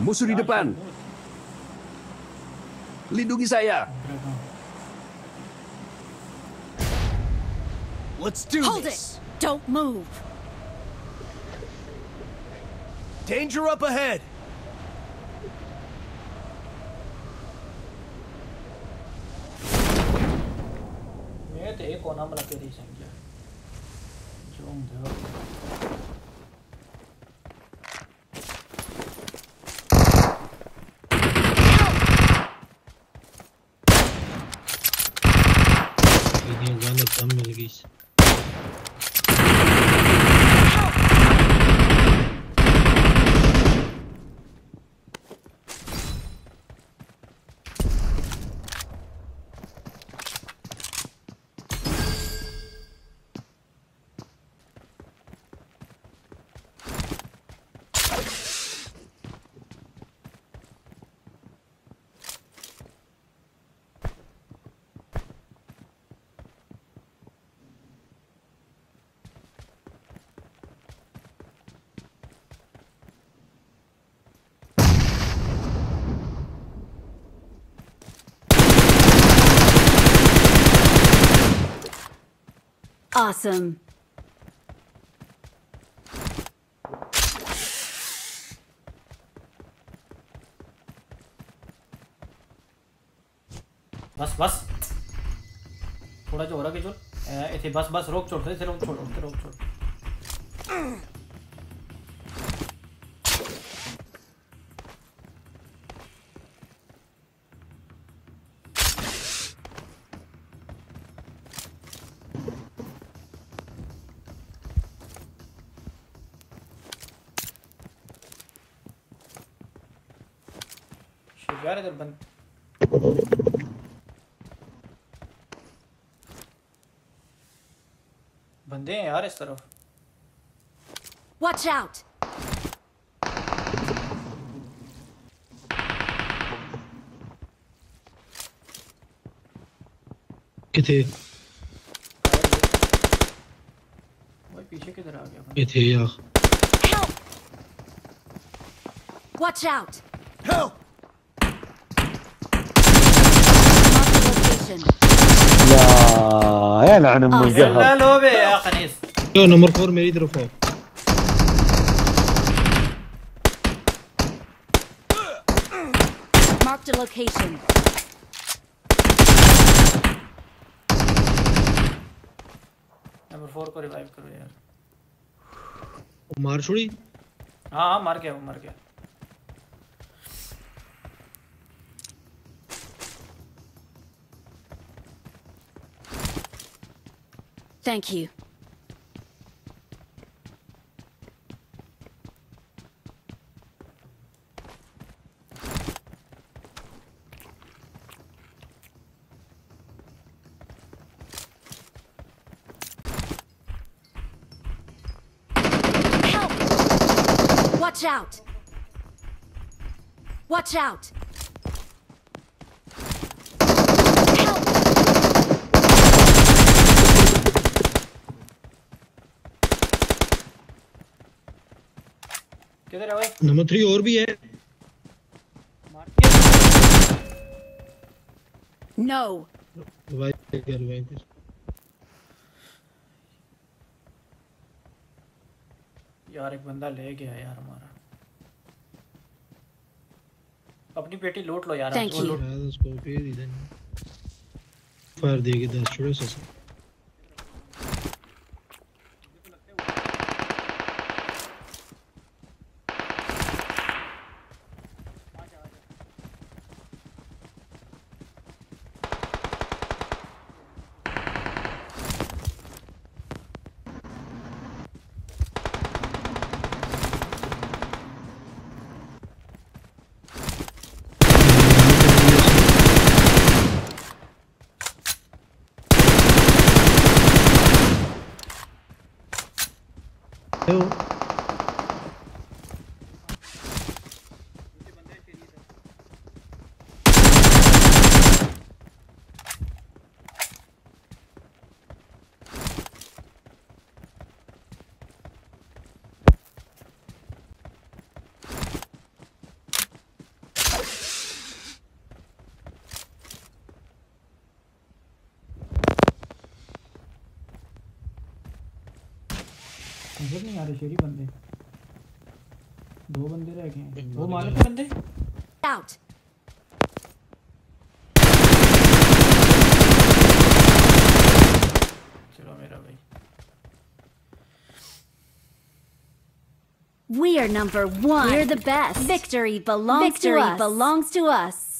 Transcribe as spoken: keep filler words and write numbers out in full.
Musuh di depan. Lindungi saya. Let's do Hold this. it! Don't move. Danger up ahead. मैं तो एक कोना बना के रही संख्या जो मुझे ये जाने कम मिल गई Awesome. बस बस थोड़ा जो हो रहा कि चल ऐसे बस बस रोक छोड़ दे रोक छोड़ रोक रोक छोड़ यार इधर बंद बंदे हैं यार इस तरफ Watch out! किथे वो पीछे किधर आ गया किथे यार Help! Watch out! Help! يا يلعن ام القهر لا لوبي يا خنيس यो नंबर फोर मेरी तरफ आओ Marked a location. Number four को रिवाइव करो यार मार छोड़ी हाँ हाँ मर गया वो मर गया Thank you. Help! Watch out! Watch out! किधर है भाई नंबर थ्री और भी है No. रिवाइव कर रिवाइव कर यार एक बंदा ले गया यार हमारा अपनी पेटी लूट लो यार Thank वो you. लूट उसको पे दी दें फायर देगी दस छोड़ो से नजर नहीं आ रहे शेरी बंदे। दो बंदे रह गए हैं। वो मारे थे बंदे। Out. चलो मेरा भाई। We are number one. We're the best. Victory belongs Victory to us. belongs to us.